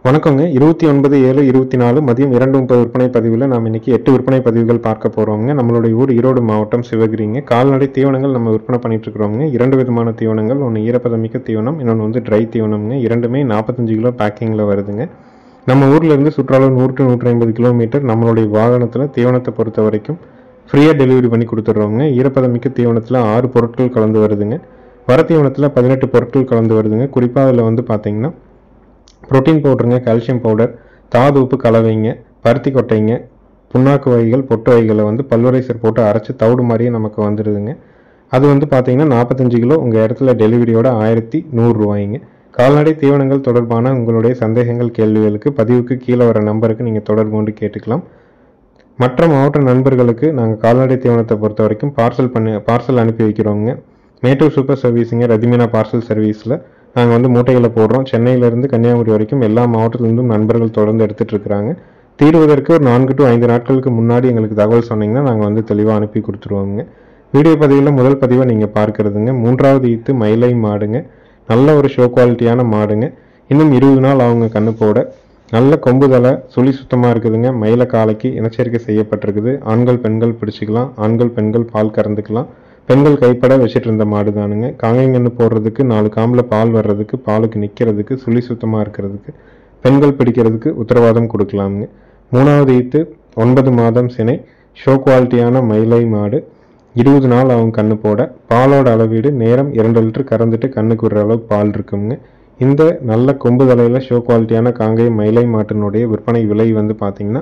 வணக்கங்க. 29/7/24 மதியம் 2:30 விற்பனை பதிவில் நாம் இன்னைக்கு 8 விற்பனை பதிவுகள் பார்க்க போகிறோங்க. நம்மளுடைய ஊர் ஈரோடு மாவட்டம் சிவகிரிங்க. கால்நடை தீவனங்கள் நம்ம விற்பனை பண்ணிட்டு இருக்கிறோங்க. 2 விதமான தீவனங்கள், ஒன்று ஈரப்பதமிக்க தீவனம், இன்னொன்று வந்து ட்ரை தீவனம்ங்க. இரண்டுமே 45 கிலோ பேக்கிங்கில் வருதுங்க. நம்ம ஊர்லேருந்து சுற்றளவு 100 to 150 கிலோமீட்டர் நம்மளுடைய வாகனத்தில் தீவனத்தை பொறுத்த வரைக்கும் ஃப்ரீயாக டெலிவரி பண்ணி கொடுத்துட்றோங்க. ஈரப்பதமிக்க தீவனத்தில் 6 பொருட்கள் கலந்து வருதுங்க. வர தீவனத்தில் 18 பொருட்கள் கலந்து வருதுங்க. குறிப்பாக அதில் வந்து பார்த்திங்கன்னா புரோட்டீன் பவுடருங்க, கால்சியம் பவுடர், தாது உப்பு கலவைங்க, பருத்தி கொட்டைங்க, புண்ணாக்கு வகைகள், பொட்டு வகைகளை வந்து பல்வரைசர் போட்டு அரைச்சி தவிடு மாதிரியே நமக்கு வந்துடுதுங்க. அது வந்து பார்த்தீங்கன்னா 45 கிலோ உங்கள் இடத்துல டெலிவரியோட 1100 ரூபாய்ங்க. கால்நடை தீவனங்கள் தொடர்பான உங்களுடைய சந்தேகங்கள், கேள்விகளுக்கு பதிவுக்கு கீழே வர நம்பருக்கு நீங்கள் தொடர்பு கொண்டு கேட்டுக்கலாம். மற்ற மாவட்ட நண்பர்களுக்கு நாங்கள் கால்நடை தீவனத்தை பொறுத்த வரைக்கும் பார்சல் அனுப்பி வைக்கிறோங்க. மேட்டூர் சூப்பர் சர்வீஸுங்க, ரதிமினா பார்சல் சர்வீஸில் நாங்கள் வந்து மூட்டைகளை போடுறோம். சென்னையிலேருந்து கன்னியாகுமரி வரைக்கும் எல்லா மாவட்டத்திலிருந்தும் நண்பர்கள் தொடர்ந்து எடுத்துகிட்டு இருக்கிறாங்க. தீர்வதற்கு ஒரு 4 to 5 நாட்களுக்கு முன்னாடி எங்களுக்கு தகவல் சொன்னீங்கன்னா நாங்கள் வந்து தெளிவாக அனுப்பி கொடுத்துருவோங்க. வீடியோ பதிவில் முதல் பதிவை நீங்கள் பார்க்குறதுங்க. 3வது ஈத்து மயிலை மாடுங்க. நல்ல ஒரு ஷோ குவாலிட்டியான மாடுங்க. இன்னும் 20 நாள் அவங்க கண்ணு போட. நல்ல கொம்புதலை சுழி சுத்தமாக இருக்குதுங்க. மயில காலைக்கு இனச்சேர்க்கை செய்யப்பட்டிருக்குது. ஆண்கள் பெண்கள் பிடிச்சிக்கலாம். ஆண்கள் பெண்கள் பால் கறந்துக்கலாம். பெண்கள் கைப்பட வச்சுட்டு இருந்த மாடு தானுங்க. காங்கைங்கன்று போடுறதுக்கு, 4 காம்பில் பால் வர்றதுக்கு, பாலுக்கு நிற்கிறதுக்கு, சுழி சுத்தமாக இருக்கிறதுக்கு, பெண்கள் பிடிக்கிறதுக்கு உத்தரவாதம் கொடுக்கலாமுங்க. 3வது ஈத்து 9 மாதம் சினை, ஷோ குவாலிட்டியான மயிலை மாடு. 20 நாள் அவங்க கண்ணு போட. பாலோட அளவீடு நேரம் 2 லிட்டர் கறந்துட்டு கண்ணுக்கு விடுற அளவுக்கு பால் இருக்குங்க. இந்த நல்ல கொம்பு தலையில் ஷோ குவாலிட்டியான காங்கை மயிலை மாட்டினுடைய விற்பனை விலை வந்து பார்த்தீங்கன்னா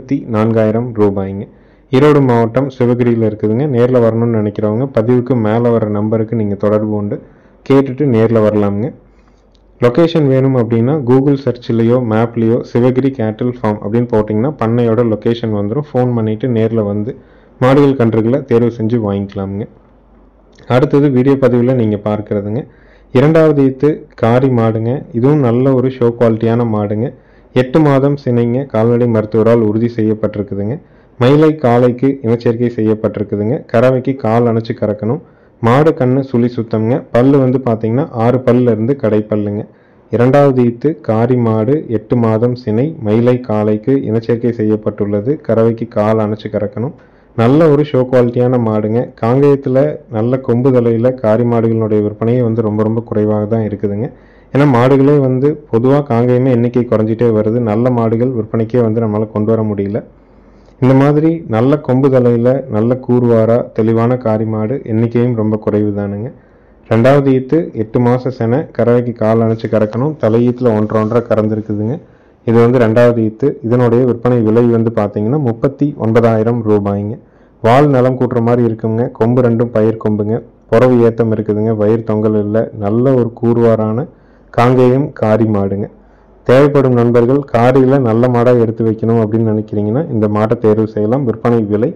54,000 ரூபாய்ங்க. ஈரோடு மாவட்டம் சிவகிரியில் இருக்குதுங்க. நேரில் வரணும்னு நினைக்கிறவங்க பதிவுக்கு மேலே வர நம்பருக்கு நீங்கள் தொடர்பு கொண்டு கேட்டுட்டு நேரில் வரலாமுங்க. லொக்கேஷன் வேணும் அப்படின்னா கூகுள் சர்ச்லேயோ மேப்லேயோ சிவகிரி கேட்டில் ஃபார்ம் அப்படின்னு போட்டிங்கன்னா பண்ணையோட லொக்கேஷன் வந்துடும். ஃபோன் பண்ணிவிட்டு நேரில் வந்து மாடுகள் கன்றுகளை தேர்வு செஞ்சு வாங்கிக்கலாமுங்க. அடுத்தது வீடியோ பதிவில் நீங்கள் பார்க்குறதுங்க 2வது ஈத்து காரி மாடுங்க. இதுவும் நல்ல ஒரு ஷோ குவாலிட்டியான மாடுங்க. 8 மாதம் சினைங்க. கால்நடை மருத்துவரால் உறுதி செய்யப்பட்டிருக்குதுங்க. மயிலை காலைக்கு இனச்சேர்க்கை செய்யப்பட்டிருக்குதுங்க. கறவைக்கு கால் அணைச்சி கறக்கணும். மாடு கண்ணு சுழி சுத்தம்ங்க. பல்லு வந்து பார்த்தீங்கன்னா 6 பல்லிருந்து கடைப்பல்லுங்க. 2வது ஈத்து காரி மாடு, 8 மாதம் சினை, மயிலை காலைக்கு இனச்சேர்க்கை செய்யப்பட்டுள்ளது. கறவைக்கு கால் அணைச்சி கறக்கணும். நல்ல ஒரு ஷோ குவாலிட்டியான மாடுங்க. காங்கேயத்தில் நல்ல கொம்பு தலையில் காரி மாடுகளுடைய விற்பனையே வந்து ரொம்ப ரொம்ப குறைவாக தான் இருக்குதுங்க. ஏன்னா மாடுகளே வந்து பொதுவாக காங்கேயமே எண்ணிக்கை குறைஞ்சிட்டே வருது. நல்ல மாடுகள் விற்பனைக்கே வந்து நம்மளால் கொண்டு வர முடியல. இந்த மாதிரி நல்ல கொம்பு தலையில் நல்ல கூர்வாரா தெளிவான காரி மாடு எண்ணிக்கையும் ரொம்ப குறைவு தானுங்க. 2வது ஈத்து 8 மாதம் செனை, கறவைக்கு கால் அணைச்சி கறக்கணும். தலையீத்தில் 1.5 கறந்துருக்குதுங்க. இது வந்து 2வது ஈத்து. இதனுடைய விற்பனை விலை வந்து பார்த்தீங்கன்னா 39,000 ரூபாய்ங்க. வால் நலம் கூட்டுற மாதிரி இருக்குங்க. கொம்பு 2 பயிர் கொம்புங்க. புறவு ஏத்தம் இருக்குதுங்க. வயிறு தொங்கல் இல்லை. நல்ல ஒரு கூர்வாரான காங்கேயம் காரி மாடுங்க. தேவைப்படும் நண்பர்கள் காரியில் நல்ல மாடாக எடுத்து வைக்கணும் அப்படின்னு நினைக்கிறீங்கன்னா இந்த மாட்டை தேர்வு செய்யலாம். விற்பனை விலை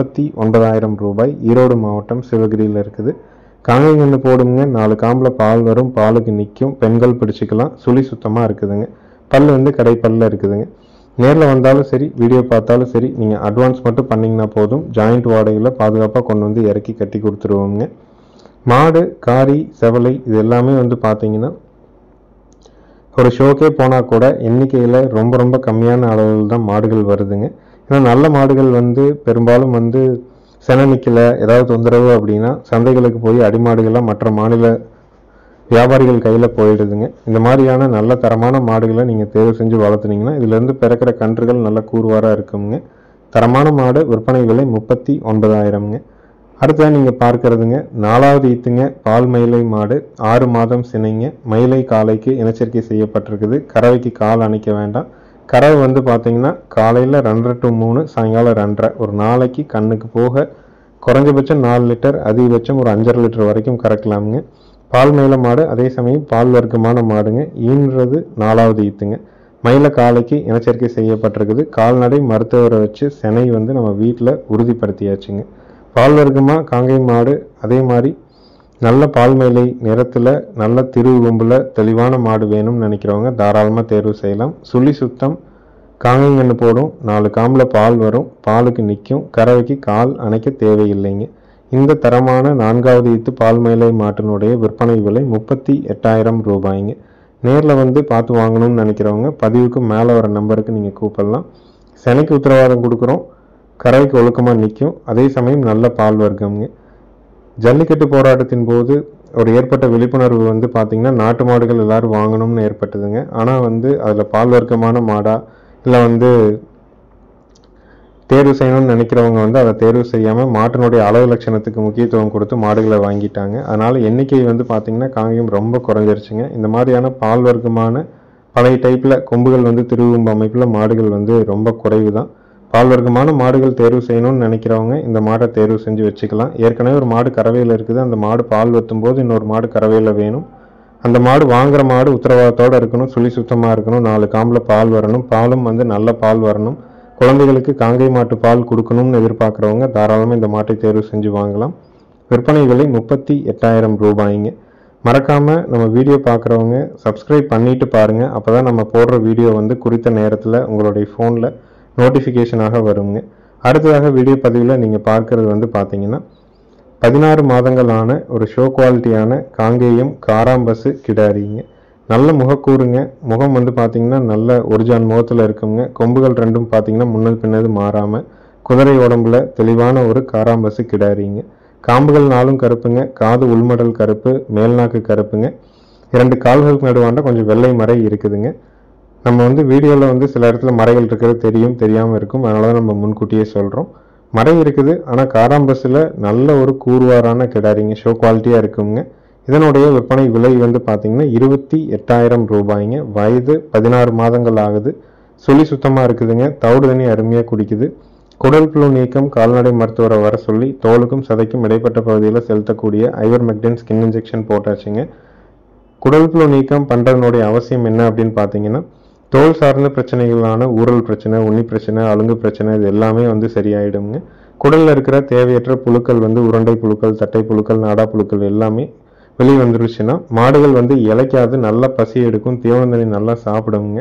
39,000 ரூபாய். ஈரோடு மாவட்டம் சிவகிரியில் இருக்குது. காங்கைங்கன்று போடுங்க. 4 காம்பில் பால் வரும். பாலுக்கு நிற்கும். பெண்கள் பிடிச்சிக்கலாம். சுழி சுத்தமாக இருக்குதுங்க. பல் வந்து கடைப்பல்ல இருக்குதுங்க. நேரில் வந்தாலும் சரி, வீடியோ பார்த்தாலும் சரி, நீங்கள் அட்வான்ஸ் மட்டும் பண்ணிங்கன்னா போதும். ஜாயிண்ட் வாடகையில் பாதுகாப்பாக கொண்டு வந்து இறக்கி கட்டி கொடுத்துருவோங்க. மாடு, காரி, செவலை இது எல்லாமே வந்து பார்த்தீங்கன்னா ஒரு ஷோக்கே போனால் கூட எண்ணிக்கையில் ரொம்ப ரொம்ப கம்மியான அளவில் தான் மாடுகள் வருதுங்க. ஏன்னா நல்ல மாடுகள் வந்து பெரும்பாலும் வந்து செனை நிற்கலை, ஏதாவது தொந்தரவு அப்படின்னா சந்தைகளுக்கு போய் அடிமாடுகளாக மற்ற மாநில வியாபாரிகள் கையில் போயிடுதுங்க. இந்த மாதிரியான நல்ல தரமான மாடுகளை நீங்கள் தேர்வு செஞ்சு வளர்த்துனீங்கன்னா இதுலேருந்து பிறக்கிற கன்றுகள் நல்ல கூர்வாராக இருக்குங்க. தரமான மாடு. விற்பனை விலை 39,000ங்க. அடுத்ததாக நீங்கள் பார்க்குறதுங்க 4வது ஈத்துங்க. பால் மயிலை மாடு, 6 மாதம் சினைங்க. மயிலை காலைக்கு இனச்சேர்க்கை செய்யப்பட்டிருக்குது. கறவைக்கு கால் அணைக்க வேண்டாம். கறவை வந்து பார்த்தீங்கன்னா காலையில் 2.5 to 3, சாயங்காலம் 2.5. ஒரு நாளைக்கு கண்ணுக்கு போக குறைஞ்சபட்சம் 4 லிட்டர், அதிகபட்சம் ஒரு 5.5 லிட்டர் வரைக்கும் கறக்கலாமுங்க. பால் மயில மாடு. அதே சமயம் பால் வர்க்கமான மாடுங்க. ஈன்றது 4வது ஈத்துங்க. மயில காலைக்கு இனச்சேர்க்கை செய்யப்பட்டிருக்குது. கால்நடை மருத்துவரை வச்சு செனை வந்து நம்ம வீட்டில் உறுதிப்படுத்தியாச்சுங்க. பால் வர்க்கமாக காங்கை மாடு. அதே மாதிரி நல்ல பால் மயிலை நிறத்தில் நல்ல திருவு கொம்பில் தெளிவான மாடு வேணும்னு நினைக்கிறவங்க தாராளமாக தேர்வு செய்யலாம். சுழி சுத்தம். காங்கைங்கன்று போடும். 4 காம்பில் பால் வரும். பாலுக்கு நிற்கும். கறவைக்கு கால் அணைக்க தேவையில்லைங்க. இந்த தரமான 4வது ஈத்து பால் மயிலை மாட்டினுடைய விற்பனை விலை 38,000 ரூபாய்ங்க. நேரில் வந்து பார்த்து வாங்கணும்னு நினைக்கிறவங்க பதிவுக்கு மேலே வர நம்பருக்கு நீங்கள் கூப்பிடலாம். செனைக்கு உத்தரவாதம் கொடுக்குறோம், கறவைக்கு ஒழுக்கமாக நிற்கும், அதே சமயம் நல்ல பால் வர்க்கம்ங்க. ஜல்லிக்கட்டு போராட்டத்தின் போது ஒரு ஏற்பட்ட விழிப்புணர்வு வந்து பார்த்திங்கன்னா நாட்டு மாடுகள் எல்லோரும் வாங்கணும்னு ஏற்பட்டதுங்க. ஆனால் வந்து அதில் பால் வர்க்கமான மாடா இல்லை வந்து தேர்வு செய்யணும்னு நினைக்கிறவங்க வந்து அதை தேர்வு செய்யாமல் மாட்டினுடைய அளவு லட்சணத்துக்கு முக்கியத்துவம் கொடுத்து மாடுகளை வாங்கிட்டாங்க. அதனால் எண்ணிக்கை வந்து பார்த்திங்கன்னா காங்கேயம் ரொம்ப குறைஞ்சிருச்சுங்க. இந்த மாதிரியான பால் வர்க்கமான பழைய டைப்பில் கொம்புகள் வந்து திருவும்பு அமைப்பில் மாடுகள் வந்து ரொம்ப குறைவு தான். பால் வர்க்கமான மாடுகள் தேர்வு செய்யணும்னு நினைக்கிறவங்க இந்த மாடை தேர்வு செஞ்சு வச்சுக்கலாம். ஏற்கனவே ஒரு மாடு கறவையில் இருக்குது, அந்த மாடு பால் வற்றும் போது இன்னொரு மாடு கறவையில் வேணும். அந்த மாடு வாங்குற மாடு உத்தரவாதத்தோடு இருக்கணும், சுழி சுத்தமாக இருக்கணும், 4 காம்பில் பால் வரணும், பாலும் வந்து நல்ல பால் வரணும். குழந்தைகளுக்கு காங்கை மாட்டு பால் கொடுக்கணும்னு எதிர்பார்க்குறவங்க தாராளமாக இந்த மாட்டை தேர்வு செஞ்சு வாங்கலாம். விற்பனை விலை 38,000 ரூபாய்ங்க. மறக்காமல் நம்ம வீடியோ பார்க்குறவங்க சப்ஸ்கிரைப் பண்ணிவிட்டு பாருங்கள். அப்போ தான் நம்ம போடுற வீடியோ வந்து குறித்த நேரத்தில் உங்களுடைய ஃபோனில் நோட்டிஃபிகேஷனாக வருங்க. அடுத்ததாக வீடியோ பதிவில் நீங்கள் பார்க்குறது வந்து பார்த்தீங்கன்னா 16 மாதங்களான ஒரு ஷோ குவாலிட்டியான காங்கேயம் காராம்பசு கிடாரிங்க. நல்ல முகக்கூறுங்க. முகம் வந்து பார்த்திங்கன்னா நல்ல ஒரிஜான் முகத்தில் இருக்குங்க. கொம்புகள் ரெண்டும் பார்த்திங்கன்னா முன்னது பின்னது மாறாமல் குதிரை உடம்புல தெளிவான ஒரு காராம்பசு கிடாரிங்க. காம்புகள் 4 கருப்புங்க, காது உள்மடல் கருப்பு, மேல்நாக்கு கருப்புங்க. 2 கால்களுக்கு நடுவாண்ட கொஞ்சம் வெள்ளை மறை இருக்குதுங்க. நம்ம வந்து வீடியோவில் வந்து சில இடத்துல மறைகள் இருக்கிறது தெரியாமல் இருக்கும், அதனால தான் நம்ம முன்கூட்டியே சொல்கிறோம். மறை இருக்குது, ஆனால் காராம்பஸில் நல்ல ஒரு கூறுவாரான கிடாரிங்க, ஷோ குவாலிட்டியாக இருக்குங்க. இதனுடைய விற்பனை விலை வந்து பார்த்திங்கன்னா 28,000 ரூபாய்ங்க. வயது 16 மாதங்கள் ஆகுது. சுழி சுத்தமாக இருக்குதுங்க. தவிடு தண்ணி அருமையாக குடிக்குது. குடல் புழு நீக்கம் கால்நடை மருத்துவரை வர சொல்லி தோலுக்கும் சதைக்கும் இடைப்பட்ட பகுதியில் செலுத்தக்கூடிய ஐவர்மெக்டின் ஸ்கின் இன்ஜெக்ஷன் போட்டாச்சுங்க. குடல் புழு நீக்கம் பண்ணுறதுனுடைய அவசியம் என்ன அப்படின்னு பார்த்தீங்கன்னா, தோல் சார்ந்த பிரச்சனைகளான ஊரல் பிரச்சனை, உண்ணி பிரச்சனை, அலுங்கு பிரச்சனை இது எல்லாமே வந்து சரியாயிடுங்க. குடலில் இருக்கிற தேவையற்ற புழுக்கள் வந்து உருண்டை புழுக்கள், தட்டை புழுக்கள், நாடா புழுக்கள் எல்லாமே வெளியே வந்துருச்சுன்னா மாடுகள் வந்து இளைக்காது, நல்லா பசி எடுக்கும், தீவன தண்ணி நல்லா சாப்பிடுங்க.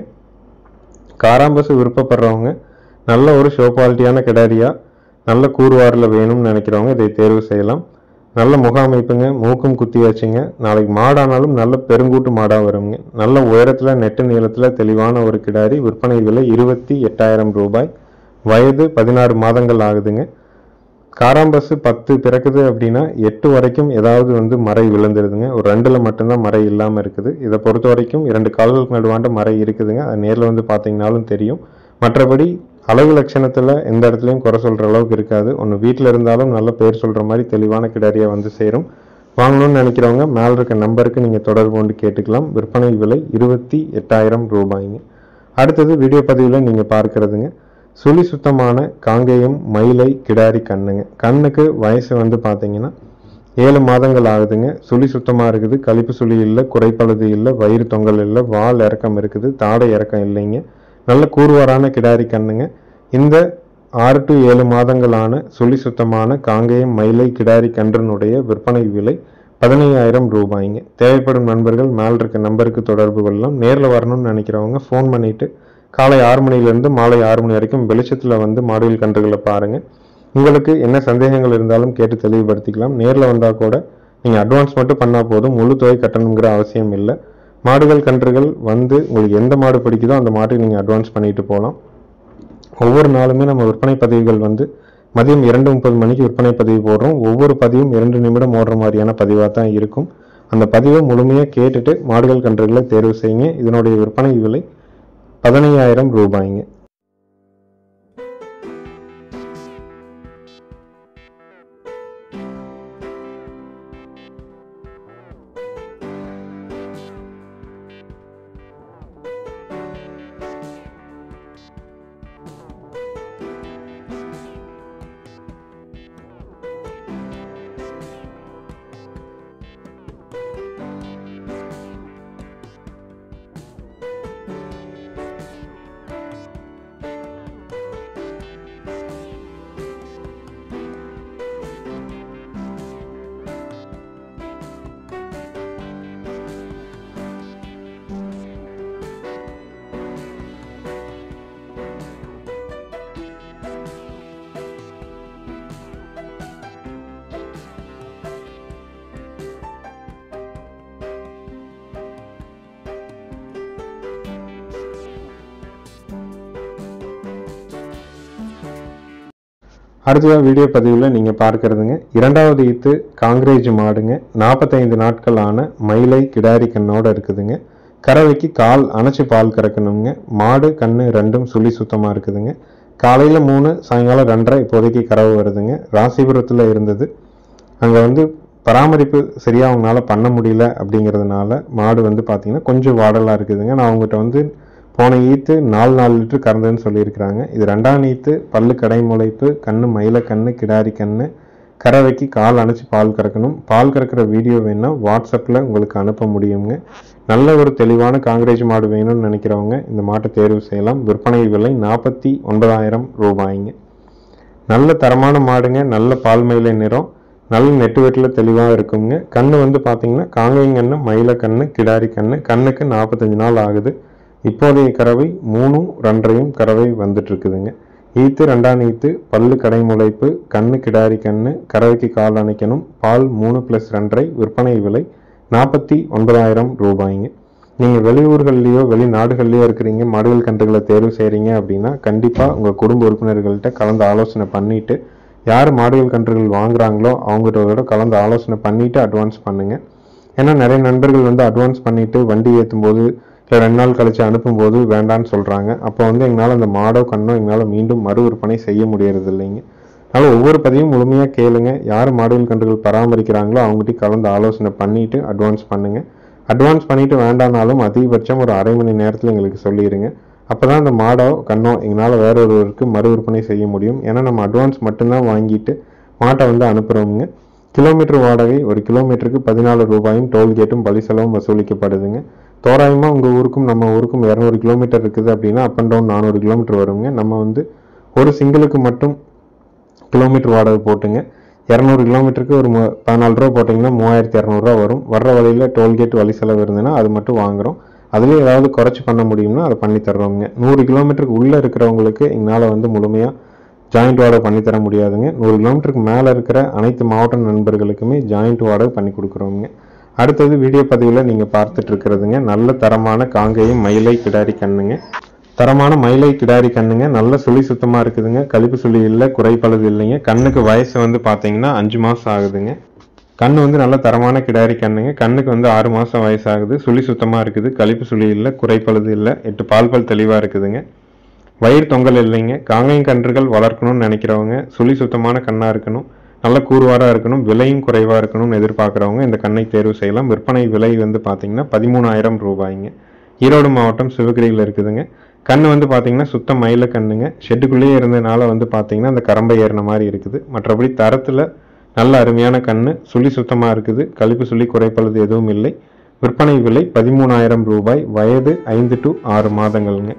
காராம்பசு விருப்பப்படுறவங்க நல்ல ஒரு ஷோ குவாலிட்டியான கிடாரியாக நல்ல கூறுவாரில் வேணும்னு நினைக்கிறவங்க இதை தேர்வு செய்யலாம். நல்ல முக அமைப்புங்க, மூக்கும் குத்தி வச்சுங்க. நாளைக்கு மாடானாலும் நல்ல பெருங்கூட்டு மாடாக வருங்க. நல்ல உயரத்தில் நெட்டு நீளத்தில் தெளிவான ஒரு கிடாரி. விற்பனை விலை 28,000 ரூபாய். வயது 16 மாதங்கள் ஆகுதுங்க. காராம்பசு 10 பிறக்குது அப்படின்னா 8 வரைக்கும் ஏதாவது வந்து மறை விழுந்துருதுங்க. ஒரு 2ல் மட்டும்தான் மறை இல்லாமல் இருக்குது. இதை பொறுத்த வரைக்கும் 2 கால்களுக்கு நடுவாண்ட மறை இருக்குதுங்க. அது நேரில் வந்து பார்த்தீங்கன்னாலும் தெரியும். மற்றபடி அழகு லட்சணத்தில் எந்த இடத்துலையும் குறை சொல்கிற அளவுக்கு இருக்காது. ஒன்று வீட்டில் இருந்தாலும் நல்ல பேர் சொல்கிற மாதிரி தெளிவான கிடாரியாக வந்து சேரும். வாங்கணும்னு நினைக்கிறவங்க மேலே இருக்க நம்பருக்கு நீங்கள் தொடர்பு கொண்டு கேட்டுக்கலாம். விற்பனை விலை 28,000 ரூபாய்ங்க. அடுத்தது வீடியோ பதிவில் நீங்கள் பார்க்குறதுங்க சுழி சுத்தமான காங்கேயம் மயிலை கிடாரி கண்ணுங்க. கண்ணுக்கு வயசு வந்து பார்த்தீங்கன்னா 7 மாதங்கள் ஆகுதுங்க. சுழி சுத்தமாக இருக்குது. கழிப்பு சுழி இல்லை, குறைப்பழுது இல்லை, வயிறு தொங்கல் இல்லை, வால் இறக்கம் இருக்குது, தாடை இறக்கம் இல்லைங்க. நல்ல கூறுவாரான கிடாரி கண்ணுங்க. இந்த 6 to 7 மாதங்களான சுழி சுத்தமான காங்கேயம் மயிலை கிடாரி கன்றினுடைய விற்பனை விலை 15,000 ரூபாய்ங்க. தேவைப்படும் நண்பர்கள் மேல் இருக்க நம்பருக்கு தொடர்பு கொள்ளலாம். நேரில் வரணும்னு நினைக்கிறவங்க ஃபோன் பண்ணிவிட்டு காலை 6 மணிலேருந்து மாலை 6 மணி வரைக்கும் வெளிச்சத்தில் வந்து மாடுகள் கன்றுகளை பாருங்கள். உங்களுக்கு என்ன சந்தேகங்கள் இருந்தாலும் கேட்டு தெளிவுபடுத்திக்கலாம். நேரில் வந்தால் கூட நீங்கள் அட்வான்ஸ் மட்டும் பண்ணால் போதும், முழு தொகை கட்டணுங்கிற அவசியம் இல்லை. மாடுகள் கன்றுகள் வந்து உங்களுக்கு எந்த மாடு பிடிக்குதோ அந்த மாட்டுக்கு நீங்கள் அட்வான்ஸ் பண்ணிட்டு போகலாம். ஒவ்வொரு நாளுமே நம்ம விற்பனை பதிவுகள் வந்து மதியம் 2:30 மணிக்கு விற்பனை பதிவு போடுறோம். ஒவ்வொரு பதிவும் 2 நிமிடம் ஓடுற மாதிரியான பதிவாக தான் இருக்கும். அந்த பதிவை முழுமையாக கேட்டுட்டு மாடுகள் கன்றுகளை தேர்வு செய்யுங்க. இதனுடைய விற்பனை விலை 15,000 ரூபாய்ங்க. அடுத்ததாக வீடியோ பதிவில் நீங்கள் பார்க்குறதுங்க, இரண்டாவது ஈத்து காங்கிரேஜ் மாடுங்க. 45 நாட்கள் ஆன மயிலை கிடாரி கண்ணோடு இருக்குதுங்க. கறவைக்கு கால் அணைச்சி பால் கறக்கணுங்க. மாடு கண்ணு ரெண்டும் சுழி சுத்தமாக இருக்குதுங்க. காலையில் 3, சாயங்காலம் 2:30 இப்போதைக்கு கறவை வருதுங்க. ராசிபுரத்தில் இருந்தது. அங்கே வந்து பராமரிப்பு சரியாக அவங்களால பண்ண முடியல அப்படிங்கிறதுனால மாடு வந்து பார்த்திங்கன்னா கொஞ்சம் வாடலாக இருக்குதுங்க. நான் அவங்ககிட்ட வந்து போன ஈத்து 4 லிட்டர் கறந்ததுன்னு சொல்லியிருக்கிறாங்க. இது 2ஆம் ஈத்து, பல்லு கடை முளைப்பு, கண்ணு மயில கண்ணு, கிடாரி கண்ணு, கறவைக்கு கால் அணைச்சி பால் கறக்கணும். பால் கறக்கிற வீடியோ வேணுன்னா வாட்ஸ்அப்பில் உங்களுக்கு அனுப்ப முடியுங்க. நல்ல ஒரு தெளிவான காங்கிரேஜ் மாடு வேணும்னு நினைக்கிறவங்க இந்த மாட்டை தேர்வு செய்யலாம். விற்பனை விலை 49,000 ரூபாய்ங்க. நல்ல தரமான மாடுங்க. நல்ல பால் மயிலை நிறம், நல்ல நெட்டு வெட்டில் தெளிவாக இருக்குங்க. கண்ணு வந்து பார்த்திங்கன்னா காங்கேயம் கண்ணு, மயில கண்ணு, கிடாரி கண்ணு. கண்ணுக்கு 45 நாள் ஆகுது. இப்போதைய கறவை 3, 2:30 கறவை வந்துட்டு இருக்குதுங்க. ஈத்து 2ஆம் ஈத்து, பல்லு கடை முளைப்பு, கண்ணு கிடாரி கண்ணு, கறவைக்கு கால் அணைக்கணும். பால் 3 + 2:30. விற்பனை விலை 49,000 ரூபாய்ங்க. நீங்கள் வெளியூர்கள்லையோ வெளிநாடுகள்லையோ இருக்கிறீங்க, மாடுகள் கன்றுகளை தேர்வு செய்கிறீங்க அப்படின்னா கண்டிப்பாக உங்கள் குடும்ப உறுப்பினர்கள்ட்ட கலந்து ஆலோசனை பண்ணிவிட்டு, யார் மாடுகள் கன்றுகள் வாங்குறாங்களோ அவங்ககிட்ட கலந்து ஆலோசனை பண்ணிவிட்டு அட்வான்ஸ் பண்ணுங்கள். ஏன்னா நிறைய நண்பர்கள் வந்து அட்வான்ஸ் பண்ணிவிட்டு வண்டி ஏற்றும் போது இல்லை 2 நாள் கழித்து அனுப்பும்போது வேண்டான்னு சொல்கிறாங்க. அப்போ வந்து எங்களால் அந்த மாடோ கண்ணோ எங்களால் மீண்டும் மறு விற்பனை செய்ய முடியறது இல்லைங்க. அதனால் ஒவ்வொரு பதிவும் முழுமையாக கேளுங்க. யார் மாடுகள் கன்றுகள் பராமரிக்கிறாங்களோ அவங்ககிட்ட கலந்து ஆலோசனை பண்ணிவிட்டு அட்வான்ஸ் பண்ணுங்கள். அட்வான்ஸ் பண்ணிவிட்டு வேண்டானாலும் அதிகபட்சம் ஒரு அரை மணி நேரத்தில் எங்களுக்கு சொல்லிடுங்க. அப்போ தான் அந்த மாடோ கண்ணோ எங்களால் வேற ஒருவருக்கு மறு விற்பனை செய்ய முடியும். ஏன்னா நம்ம அட்வான்ஸ் மட்டும்தான் வாங்கிட்டு மாட்டை வந்து அனுப்புகிறோமுங்க. கிலோமீட்டர் வாடகை ஒரு கிலோமீட்டருக்கு 14 ரூபாயும் டோல்கேட்டும் பலி செலவும் வசூலிக்கப்படுதுங்க. தோராயமாக உங்கள் ஊருக்கும் நம்ம ஊருக்கும் 200 கிலோமீட்டர் இருக்குது அப்படின்னா அப் அண்ட் டவுன் 400 கிலோமீட்டர் வருங்க. நம்ம வந்து ஒரு சிங்கிளுக்கு மட்டும் கிலோமீட்டர் வாடகை போட்டுங்க 200 கிலோமீட்டருக்கு ஒரு 14 ரூபா போட்டிங்கன்னா 3200 வரும். வர்ற வழியில் டோல்கேட் வழி செலவு இருந்ததுன்னா அது மட்டும் வாங்குகிறோம். அதுலேயே ஏதாவது குறைச்சி பண்ண முடியும்னா அதை பண்ணி தர்றோங்க. 100 கிலோமீட்டருக்கு உள்ளே இருக்கிறவங்களுக்கு எங்களால் வந்து முழுமையாக ஜாயிண்ட் வாடகை பண்ணித்தர முடியாதுங்க. 100 கிலோமீட்டருக்கு மேலே இருக்கிற அனைத்து மாவட்ட நண்பர்களுக்குமே ஜாயிண்ட் வாடகை பண்ணி கொடுக்குறோங்க. அடுத்தது வீடியோ பதிவில் நீங்கள் பார்த்துட்டு இருக்கிறதுங்க, நல்ல தரமான காங்கேயம் மயிலை கிடாரி கண்ணுங்க. தரமான மயிலை கிடாரி கண்ணுங்க. நல்ல சுழி சுத்தமாக இருக்குதுங்க. கழிப்பு சுழி இல்லை, குறைப்பழுது இல்லைங்க. கண்ணுக்கு வயசு வந்து பார்த்தீங்கன்னா 5 மாதம் ஆகுதுங்க. கண்ணு வந்து நல்ல தரமான கிடாரி கண்ணுங்க. கண்ணுக்கு வந்து 6 மாதம் வயசாகுது. சுழி சுத்தமாக இருக்குது. கழிப்பு சுழி இல்லை, குறைப்பழுது இல்லை. 8 பால் தெளிவாக இருக்குதுங்க. வயிறு தொங்கல் இல்லைங்க. காங்கேயம் கன்றுகள் வளர்க்கணும்னு நினைக்கிறவங்க சுழி சுத்தமான கண்ணாக இருக்கணும், நல்ல கூறுவாராக இருக்கணும், விலையும் குறைவாக இருக்கணும்னு எதிர்பார்க்குறவங்க இந்த கண்ணை தேர்வு செய்யலாம். விற்பனை விலை வந்து பார்த்தீங்கன்னா 13,000 ரூபாய்ங்க. ஈரோடு மாவட்டம் சிவகிரியில் இருக்குதுங்க. கண்ணு வந்து பார்த்தீங்கன்னா சுத்த மயில கண்ணுங்க. ஷெட்டுக்குள்ளேயே இருந்ததுனால வந்து பார்த்தீங்கன்னா அந்த கரம்பை ஏறின மாதிரி இருக்குது. மற்றபடி தரத்தில் நல்ல அருமையான கண்ணு, சுழி சுத்தமாக இருக்குது. கழிப்பு சுழி குறைப்பழுது எதுவும் இல்லை. விற்பனை விலை 13,000 ரூபாய். வயது 5 to 6 மாதங்கள்ங்க.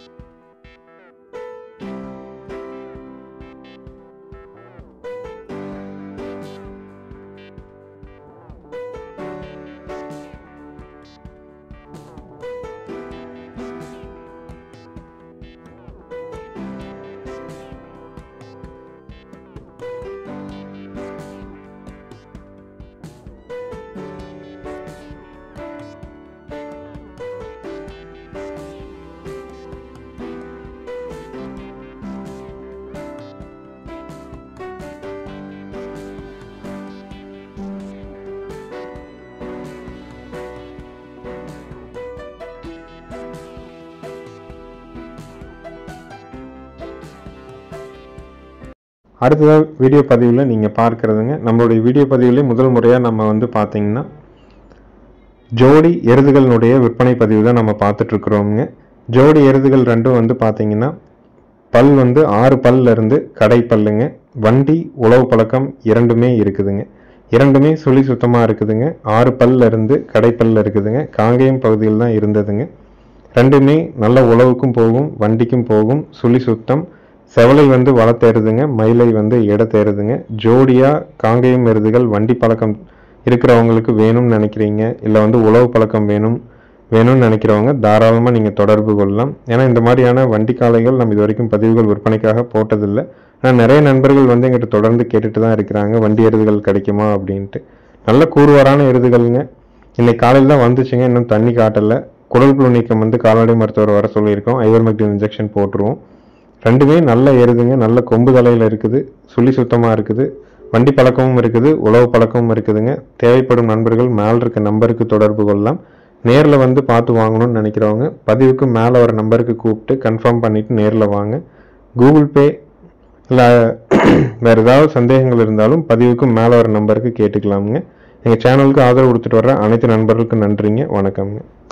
அடுத்ததாக வீடியோ பதிவில் நீங்கள் பார்க்குறதுங்க, நம்மளுடைய வீடியோ பதிவிலே முதல் முறையாக நம்ம வந்து பார்த்தீங்கன்னா ஜோடி எருதுகளினுடைய விற்பனை பதிவு தான் நம்ம பார்த்துட்ருக்குறோங்க. ஜோடி எருதுகள் ரெண்டும் வந்து பார்த்தீங்கன்னா பல் வந்து 6 பல்லிருந்து கடை பல்லுங்க. வண்டி உழவு பழக்கம் இரண்டுமே இருக்குதுங்க. இரண்டுமே சுழி சுத்தமாக இருக்குதுங்க. 6 பல்லிருந்து கடைப்பல்ல இருக்குதுங்க. காங்கேயம் பகுதியில் தான் இருந்ததுங்க. ரெண்டுமே நல்ல உழவுக்கும் போகும், வண்டிக்கும் போகும். சுழி சுத்தம். செவலை வந்து வளர்த்தேருதுங்க, மயிலை வந்து இடத்தேருதுங்க. ஜோடியாக காங்கேயம் எருதுகள் வண்டி பழக்கம் இருக்கிறவங்களுக்கு வேணும்னு நினைக்கிறீங்க, இல்லை வந்து உழவு பழக்கம் வேணும்னு நினைக்கிறவங்க தாராளமாக நீங்கள் தொடர்பு கொள்ளலாம். ஏன்னா இந்த மாதிரியான வண்டி காளைகள் நம்ம இது வரைக்கும் பதிவுகள் விற்பனைக்காக போட்டதில்லை. ஆனால் நிறைய நண்பர்கள் வந்து எங்கிட்ட தொடர்ந்து கேட்டுட்டு தான் இருக்கிறாங்க, வண்டி எருதுகள் கிடைக்குமா அப்படின்ட்டு. நல்ல கூறுவாரான எருதுகள்ங்க. இன்னைக்கு காலையில் தான் வந்துச்சுங்க, இன்னும் தண்ணி காட்டலை. குடல் புழு நீக்கம் வந்து கால்நடை மருத்துவர் வர சொல்லியிருக்கோம். ஐவர்மெக்டின் இன்ஜெக்ஷன் போட்டுருவோம். ரெண்டுமே நல்ல ஏறுதுங்க, நல்ல கொம்பு தலையில் இருக்குது, சுழி சுத்தமாக இருக்குது, வண்டி பழக்கமும் இருக்குது, உழவு பழக்கமும் இருக்குதுங்க. தேவைப்படும் நண்பர்கள் மேலே இருக்க நம்பருக்கு தொடர்பு கொள்ளலாம். நேரில் வந்து பார்த்து வாங்கணும்னு நினைக்கிறவங்க பதிவுக்கு மேலே வர நம்பருக்கு கூப்பிட்டு கன்ஃபார்ம் பண்ணிவிட்டு நேரில் வாங்க. கூகுள் பே இல்லை வேறு ஏதாவது சந்தேகங்கள் இருந்தாலும் பதிவுக்கு மேலே வர நம்பருக்கு கேட்டுக்கலாமுங்க. எங்கள் சேனலுக்கு ஆதரவு கொடுத்துட்டு வர்ற அனைத்து நண்பர்களுக்கும் நன்றிங்க. வணக்கம்ங்க.